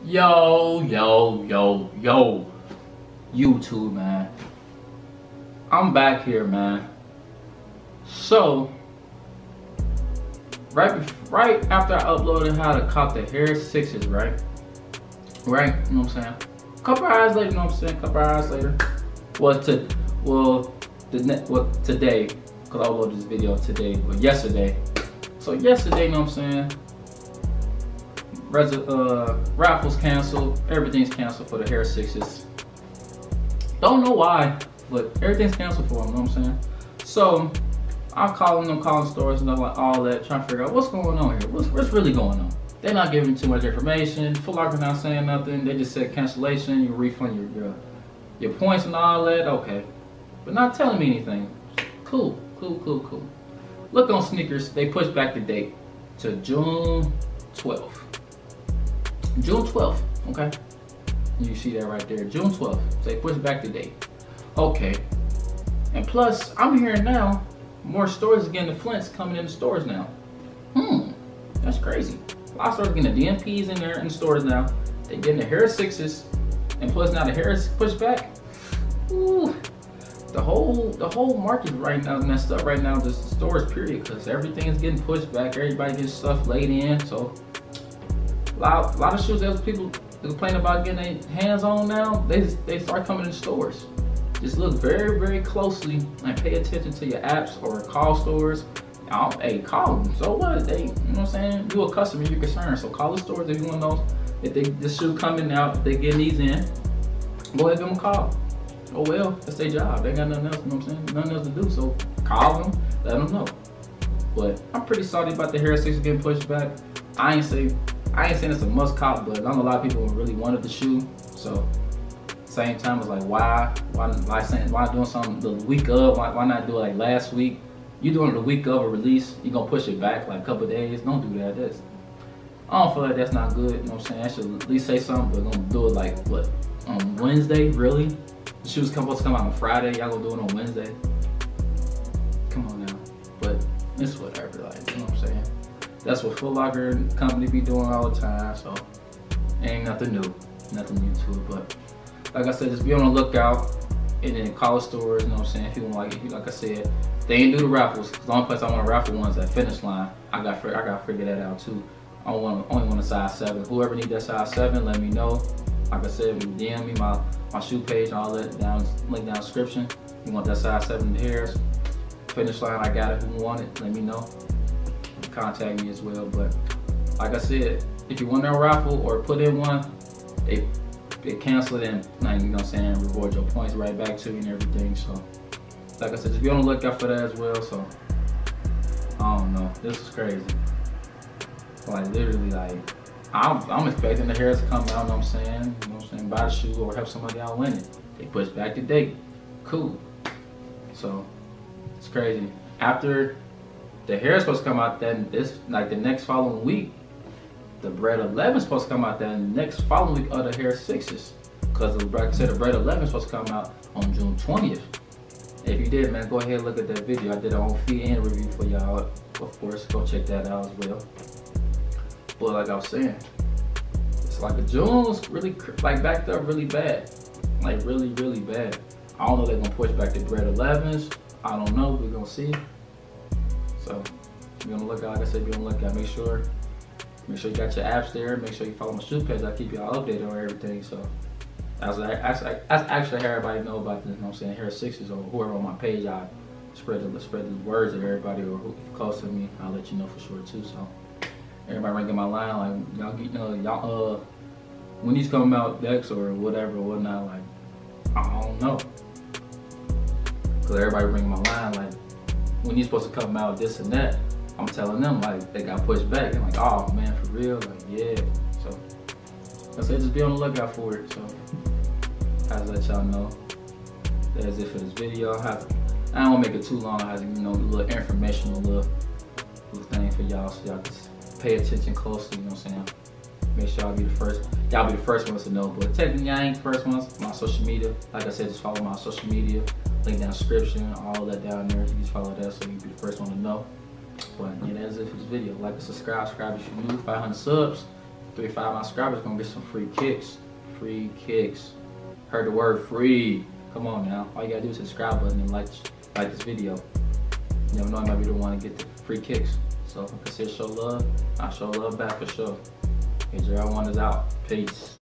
Yo, YouTube, man. I'm back here, man. So, right after I uploaded how to cop the Hair Sixes, right? Right, you know what I'm saying? Couple hours later, you know what I'm saying? Couple hours later. Today, because I uploaded this video today, but yesterday. So yesterday, you know what I'm saying? Raffles canceled, everything's canceled for the Hair Sixes. Don't know why, but everything's canceled for them, you know what I'm saying? So I'm calling stores and like all that, trying to figure out what's going on here. What's really going on? They're not giving too much information. Foot Locker not saying nothing. They just said cancellation, you refund your points and all that. Okay, but not telling me anything. Cool. Look on sneakers, they pushed back the date to June 12th. June 12th, okay? You see that right there, June 12th. So they pushed back the date. Okay. And plus, I'm hearing now, more stores are getting the Flints coming in the stores now. That's crazy. A lot of stores are getting the DMPs in there in the stores now. They're getting the Hair Sixes. And plus now the hair is pushed back. Ooh. The whole market right now is messed up right now, the stores period, because everything is getting pushed back. Everybody gets stuff laid in. So a lot of shoes that people complain about getting their hands on now, they start coming in stores. Just look very closely and pay attention to your apps or call stores. Hey, call them. So what? They, you know what I'm saying? You a customer, you're concerned. So call the stores if you want to know if this shoe coming out, if they getting these in. Go ahead and give them a call. Oh well, that's their job. They got nothing else, you know what I'm saying? Nothing else to do. So call them, let them know. But I'm pretty salty about the Hair Sixes getting pushed back. I ain't saying it's a must cop, but I know a lot of people really wanted the shoe. So same time, it's like why doing something the week of? Why not do it like last week? You doing it the week of a release, you gonna push it back like a couple of days. Don't do that. I don't feel like that's not good, you know what I'm saying? I should at least say something, but gonna do it like what? On Wednesday, really? The shoes supposed to come out on Friday, y'all gonna do it on Wednesday? Come on now. But it's whatever, like, you know what I'm saying? That's what Foot Locker company be doing all the time, so ain't nothing new to it. But like I said, just be on the lookout. And then college stores, you know what I'm saying? If you don't like it, like I said, they ain't do the raffles. Cause the only place I want to raffle ones at Finish Line. I got to figure that out too. I only want a size 7. Whoever needs that size 7, let me know. Like I said, DM me my shoe page and all that link down description. You want that size 7 in the hairs? Finish Line, I got it. Who want it? Let me know. Contact me as well. But like I said, if you want a raffle or put in one, they cancel it and, like, you know what I'm saying, reward your points right back to you and everything. So like I said, just be on the lookout for that as well. So I don't know, this is crazy. Like literally, like I'm expecting the hairs to come out, you know what I'm saying? You know what I'm saying? Buy the shoe or help somebody out win it. They push back the date. Cool. So it's crazy. After the hair is supposed to come out then the next following week, the Bread 11 is supposed to come out the next following week of the Hair Sixes. Because like I said, the Bread 11 is supposed to come out on June 20th. If you did, man, go ahead and look at that video. I did a whole feed and review for y'all. Of course, go check that out as well. But like I was saying, it's like the June's really like backed up really bad. Like really bad. I don't know if they're gonna push back the Bread 11s. I don't know, we're gonna see. So be on the lookout, like I said, be on the lookout. Make sure you got your apps there. Make sure you follow my shoe page. I keep y'all updated on everything. So that's actually how everybody know about this, you know what I'm saying, Hair Sixes or whoever on my page. I spread the words to everybody or who close to me. I'll let you know for sure too. So everybody ringing my line like y'all when these come out decks or whatever or whatnot, like I don't know. Cause everybody ringing my line like when you supposed to come out this and that. I'm telling them like they got pushed back and like, oh man, for real, like yeah. So I said just be on the lookout for it. So I just let y'all know. That's it for this video. I don't want to make it too long. I have, you know, a little informational little thing for y'all so y'all can pay attention closely, you know what I'm saying? Make sure y'all be the first ones to know. But technically I ain't the first ones. My social media, like I said, just follow my social media. Link down description, all that down there. You just follow that so you be the first one to know. But yeah, that's it for this video. Like and subscribe if you're new. 500 subs. 3 5 subscribers gonna get some free kicks. Free kicks. Heard the word free. Come on now. All you gotta do is hit the subscribe button and like this video. You never know, I might be the one to get the free kicks. So if I consider show love, I'll show love back for sure. Okay, Gerald One is out. Peace.